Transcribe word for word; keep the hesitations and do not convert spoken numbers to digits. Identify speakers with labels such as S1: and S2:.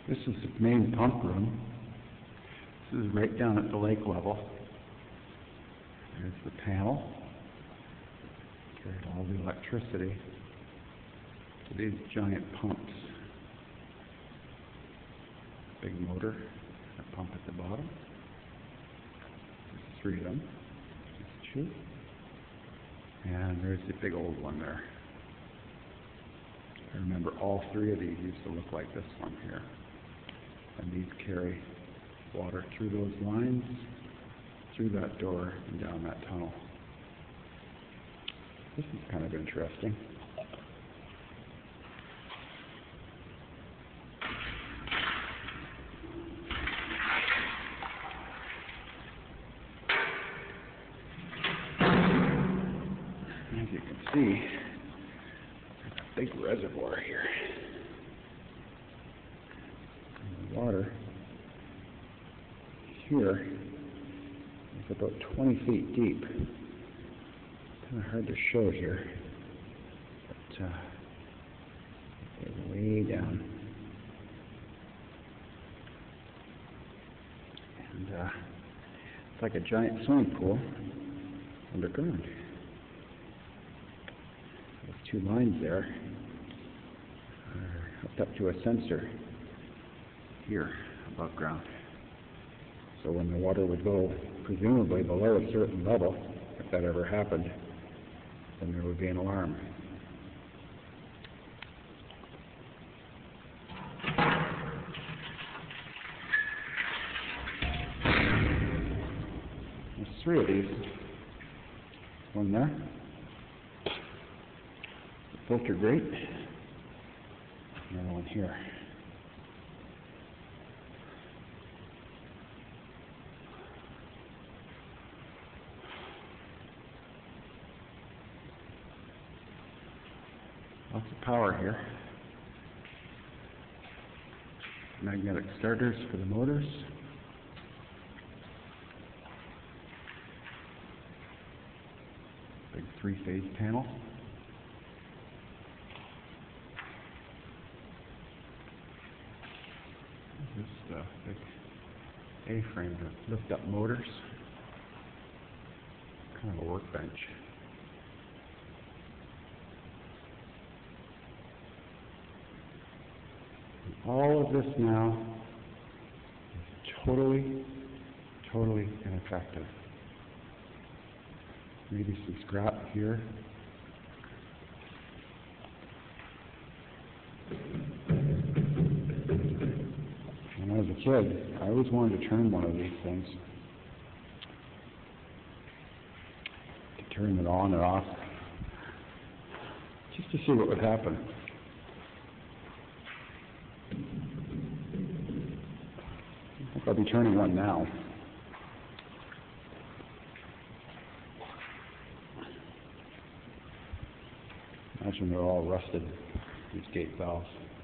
S1: This is the main pump room. This is right down at the lake level. There's the panel. Carried all the electricity to these giant pumps. Big motor, a pump at the bottom. There's three of them. There's two. And there's the big old one there. I remember all three of these used to look like this one here. And these carry water through those lines, through that door, and down that tunnel. This is kind of interesting. As you can see, there's a big reservoir here. And the water here is about twenty feet deep. Kind of hard to show here, but uh, it's way down. And uh, it's like a giant swimming pool underground. Those two lines there are hooked up to a sensor here above ground. So when the water would go, presumably below a certain level, if that ever happened, then there would be an alarm. There's three of these. One there. The filter grate. Another one here. Lots of power here. Magnetic starters for the motors. Big three-phase panel. This uh, big A-frame to lift up motors. Kind of a workbench. All of this now is totally, totally ineffective. Maybe some scrap here. When I was a kid, I always wanted to turn one of these things. To turn it on and off. Just to see what would happen. I'll be turning one now. Imagine they're all rusted, these gate valves.